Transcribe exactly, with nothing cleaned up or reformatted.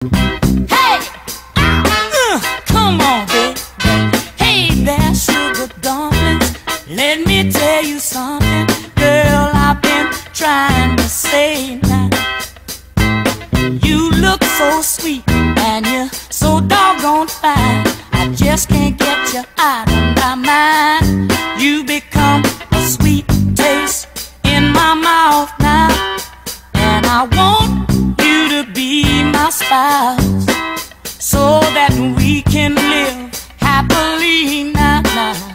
Hey, uh, come on, baby. Hey there, sugar dumplings. Let me tell you something, girl. I've been trying to say now. You look so sweet and you're so doggone fine. I just can't get you out of my mind. You become a sweet taste in my mouth now, and I want you to be my spouse so that we can live happily now. now.